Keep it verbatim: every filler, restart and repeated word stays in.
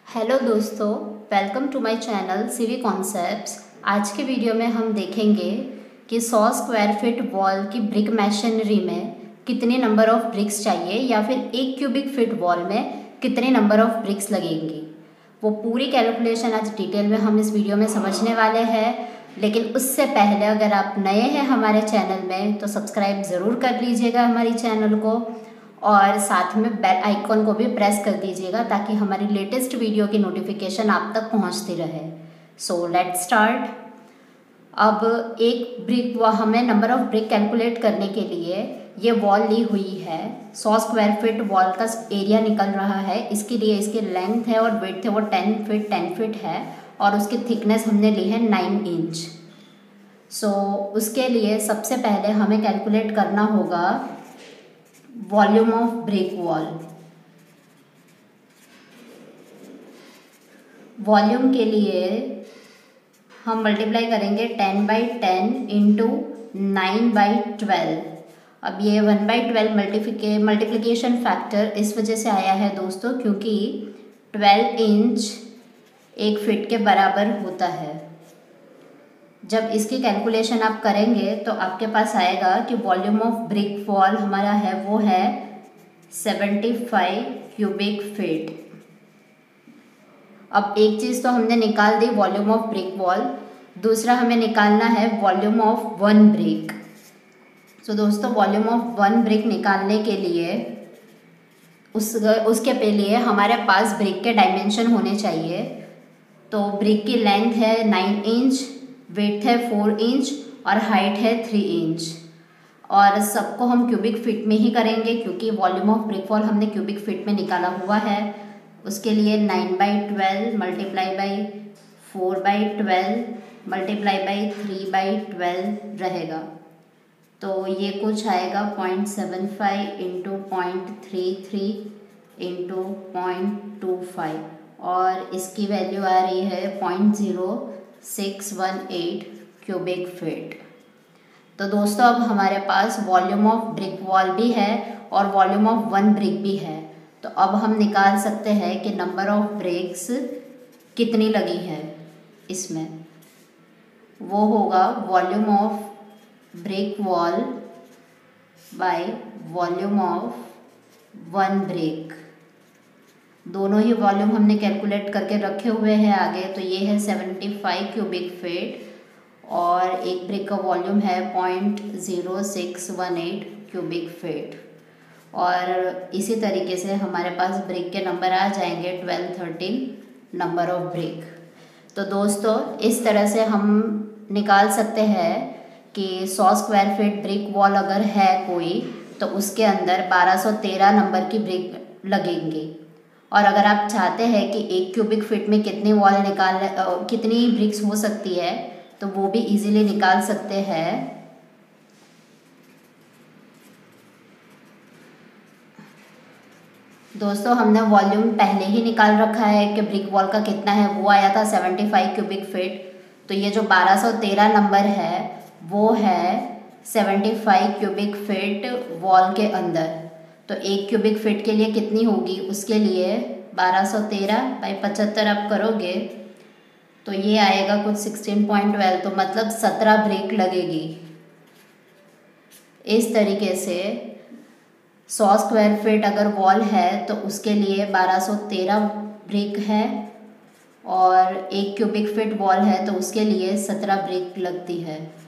Hello दोस्तों, welcome to my channel CV concepts. आज के वीडियो में हम देखेंगे कि सौ स्क्वायर फीट वॉल की ब्रिक मैशनरी में कितने नंबर ऑफ ब्रिक्स चाहिए या फिर एक क्यूबिक फीट वॉल में कितने नंबर ऑफ ब्रिक्स लगेंगी। वो पूरी कैलकुलेशन आज डिटेल में हम इस वीडियो में समझने वाले हैं। लेकिन उससे पहले अगर आप नए हैं हमारे चैनल में तो सब्सक्राइब ज़रूर कर लीजिएगा हमारी चैनल को, और साथ में बेल आइकॉन को भी प्रेस कर दीजिएगा ताकि हमारी लेटेस्ट वीडियो की नोटिफिकेशन आप तक पहुंचती रहे। So let's start. अब एक ब्रिक व हमें नंबर ऑफ ब्रिक कैलकुलेट करने के लिए ये वॉल ली हुई है। सौ स्क्वायर फीट वॉल का एरिया निकल रहा है। इसके लिए इसकी लेंथ है और विड्थ है वो टेन फीट टेन फीट है और उसकी थिकनेस हमने ली है नाइन इंच। सो उसके लिए सबसे पहले हमें कैलकुलेट करना होगा volume of brick wall. Volume के लिए हम मल्टीप्लाई करेंगे ten by ten into nine by twelve. अब ये वन बाई ट्वेल्व मल्टीप्लिके मल्टीप्लिकेशन फैक्टर इस वजह से आया है दोस्तों क्योंकि ट्वेल्व इंच एक फीट के बराबर होता है। जब इसकी कैलकुलेशन आप करेंगे तो आपके पास आएगा कि वॉल्यूम ऑफ ब्रिक वॉल हमारा है वो है सेवेंटी फाइव क्यूबिक फीट। अब एक चीज़ तो हमने निकाल दी वॉल्यूम ऑफ ब्रिक वॉल, दूसरा हमें निकालना है volume of one brick. So दोस्तों वॉल्यूम ऑफ वन ब्रिक निकालने के लिए उस उसके लिए हमारे पास ब्रिक के डायमेंशन होने चाहिए। तो ब्रिक की लेंथ है नाइन इंच, विड्थ है फोर इंच और हाइट है थ्री इंच। और सबको हम क्यूबिक फीट में ही करेंगे क्योंकि वॉल्यूम ऑफ ब्रिक वॉल हमने क्यूबिक फीट में निकाला हुआ है। उसके लिए nine by twelve multiply by four by twelve multiply by three by twelve रहेगा। तो ये कुछ आएगा point seven five into point three three into point two five और इसकी वैल्यू आ रही है point zero six one eight cubic feet. तो दोस्तों अब हमारे पास वॉल्यूम ऑफ ब्रिक वॉल भी है और वॉल्यूम ऑफ वन ब्रिक भी है। तो अब हम निकाल सकते हैं कि नंबर ऑफ ब्रिक्स कितनी लगी है इसमें। वो होगा volume of brick wall by volume of one brick. दोनों ही वॉल्यूम हमने कैलकुलेट करके रखे हुए हैं आगे। तो ये है सेवेंटी फाइव क्यूबिक फीट और एक ब्रिक का वॉल्यूम है point zero six one eight cubic feet. और इसी तरीके से हमारे पास ब्रिक के नंबर आ जाएंगे twelve thirteen number of brick. तो दोस्तों इस तरह से हम निकाल सकते हैं कि सौ स्क्वायर फीट ब्रिक वॉल अगर है कोई तो उसके अंदर बारह सौ तेरह नंबर की ब्रिक लगेंगी। और अगर आप चाहते हैं कि एक क्यूबिक फीट में कितनी वॉल निकाल कितनी ब्रिक्स हो सकती है तो वो भी इजीली निकाल सकते हैं। दोस्तों हमने वॉल्यूम पहले ही निकाल रखा है कि ब्रिक वॉल का कितना है, वो आया था सेवेंटी फाइव क्यूबिक फीट। तो ये जो बारह सौ तेरह नंबर है वो है seventy five cubic feet wall के अंदर। तो एक क्यूबिक फीट के लिए कितनी होगी, उसके लिए बारह सौ तेरह बाई पचहत्तर आप करोगे तो ये आएगा कुछ सिक्सटीन पॉइंट ट्वेल्व। तो मतलब सत्रह ब्रिक लगेगी। इस तरीके से सौ स्क्वायर फीट अगर वॉल है तो उसके लिए बारह सौ तेरह ब्रिक है और एक क्यूबिक फीट वॉल है तो उसके लिए सत्रह ब्रिक लगती है।